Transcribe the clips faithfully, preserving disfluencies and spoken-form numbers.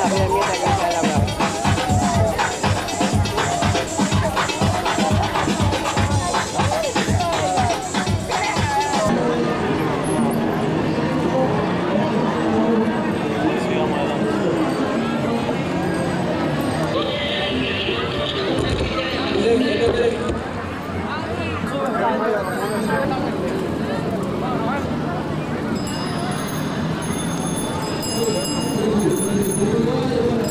la piernita que está en la playa. Thank you.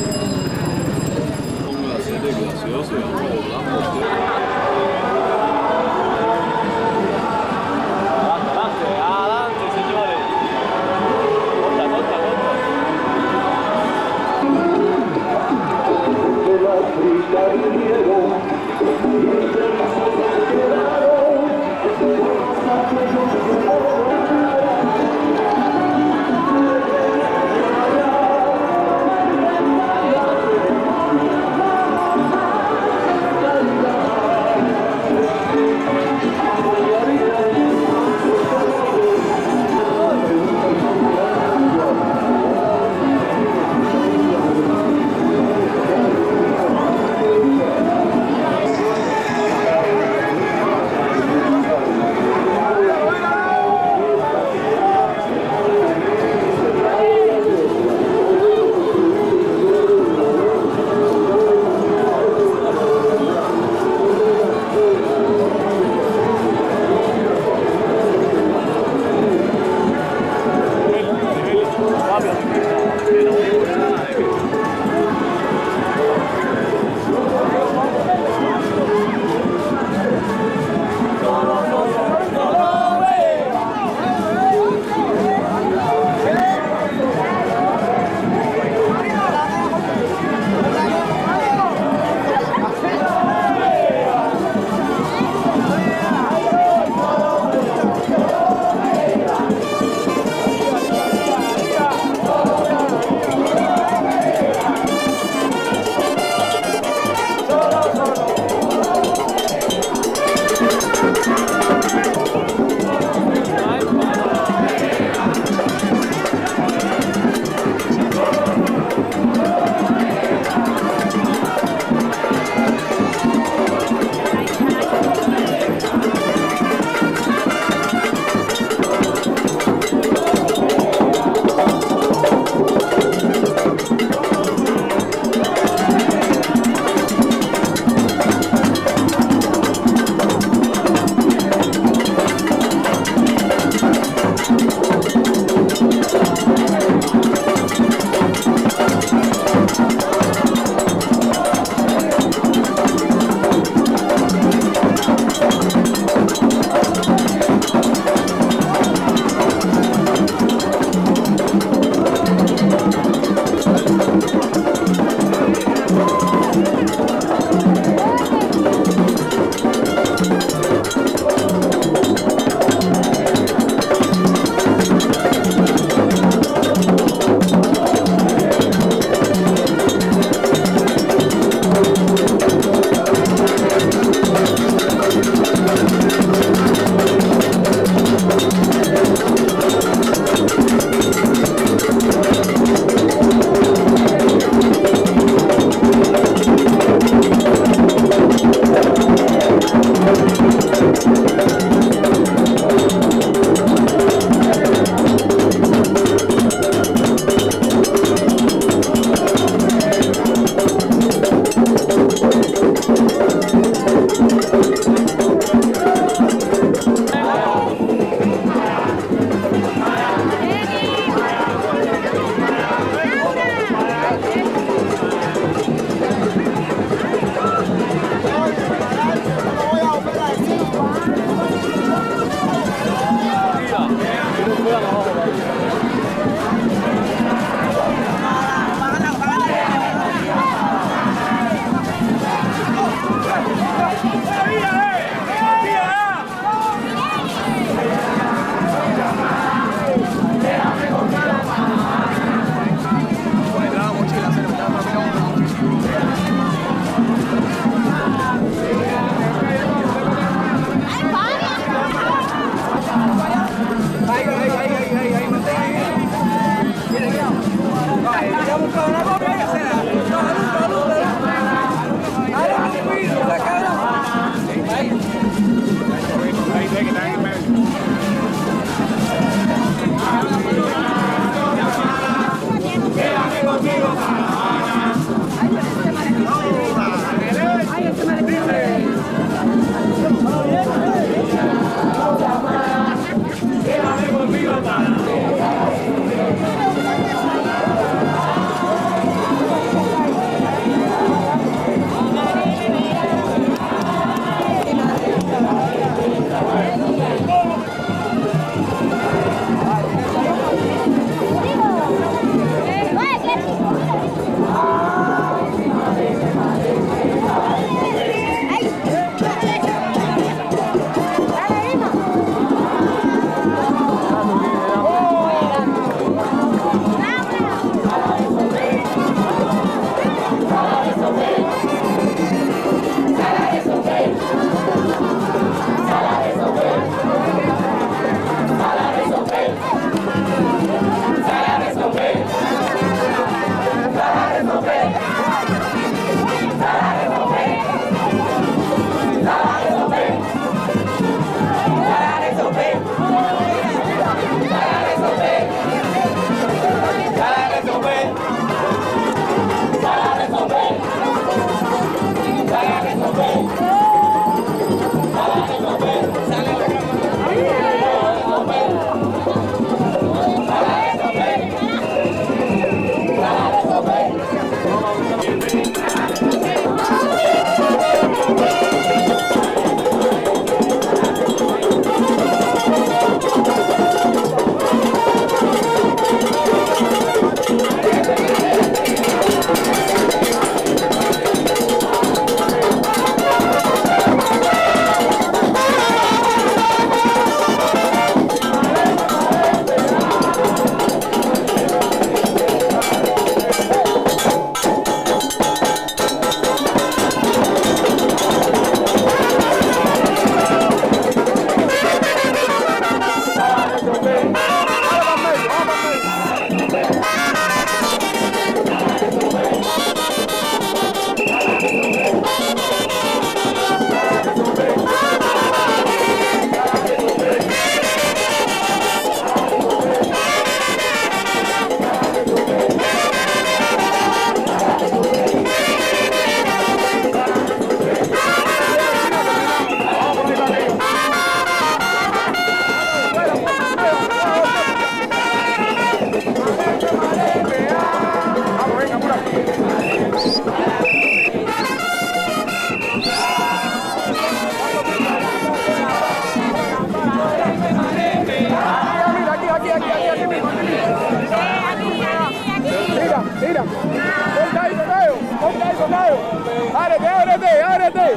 Mira, ponte ahí, tocayo, ponte ahí, tocayo. Ábrete, ábrete, ábrete.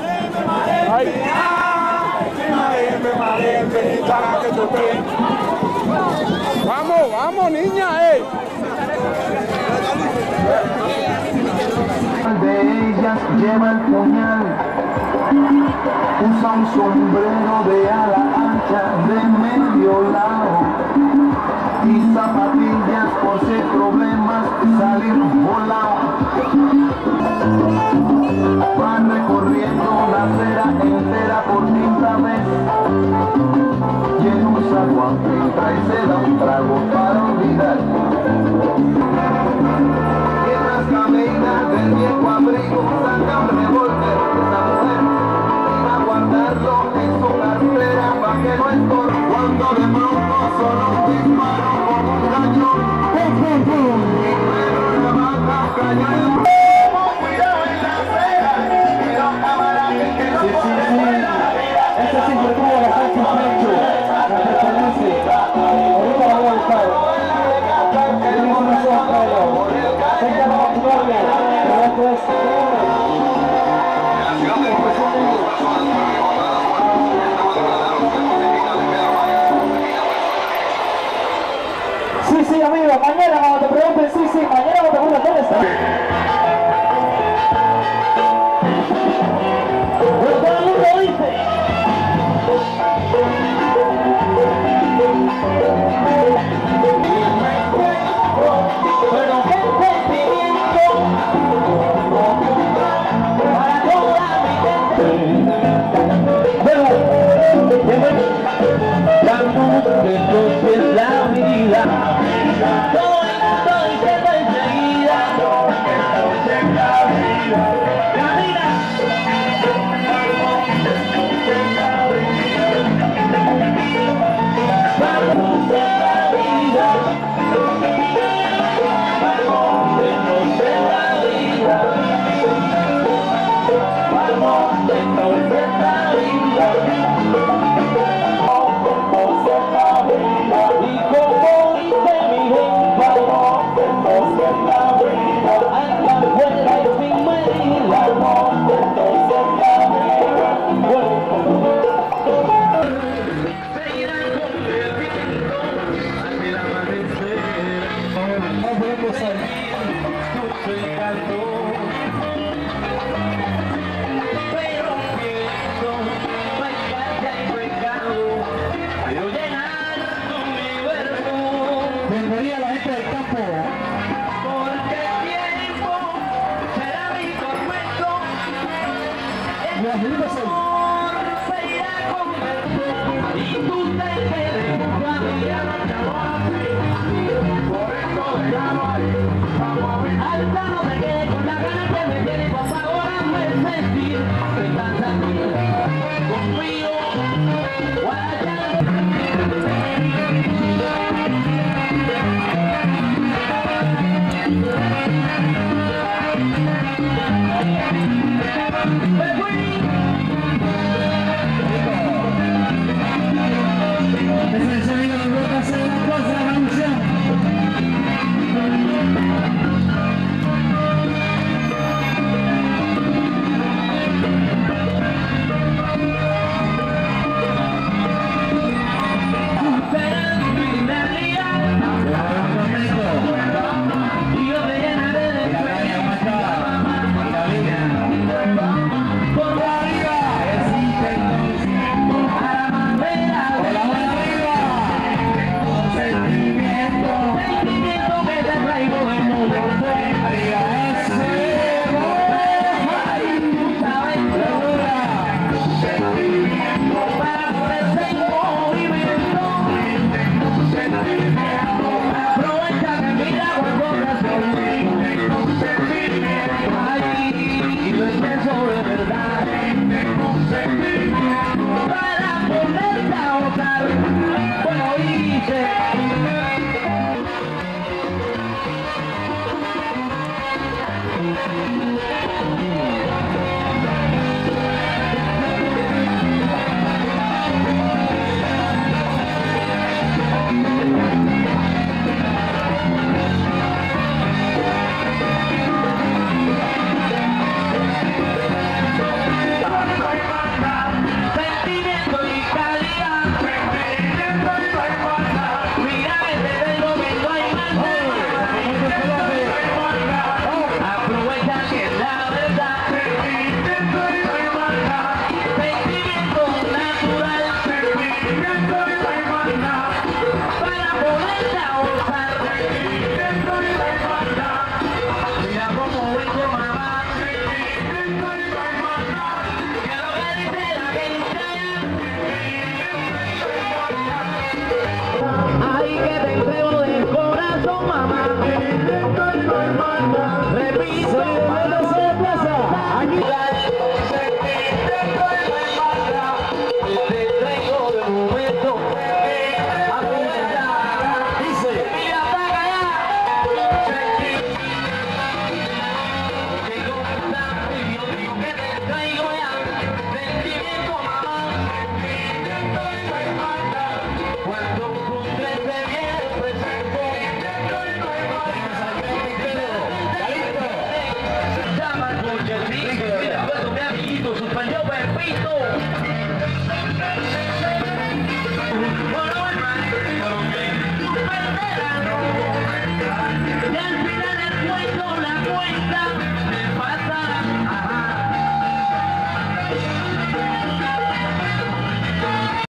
Ahí. Vamos, vamos, niña, eh. De ellas lleva el puñal, usa un sombrero de ala ancha de medio lado y zapatillas por si problemas salir volado. Van recorriendo la acera entera por quinta vez y en un zaguán entra y se da un trago para olvidar. Camina del viejo abrigo, saca un revólver. Esa mujer iba a guardarlo en su cartera para que no estorbe. Cuando de pronto sonó un disparo como un cañón, y pero la baja cayó en el... Cuidado en la acera, y los camaradas que no pueden ver la vida. Ese sí fue como la parte de pecho, la pertenece. Ahorita la voy a buscar. Él hizo una sola cara. Sí, sí, amigo, mañana cuando te pregunten, sí, sí, mañana cuando te pregunten, ¿dónde está? ¿Todo el mundo dice? Pero qué sentimiento para toda mi gente. La música es la vida. Todo el mundo dice enseguida.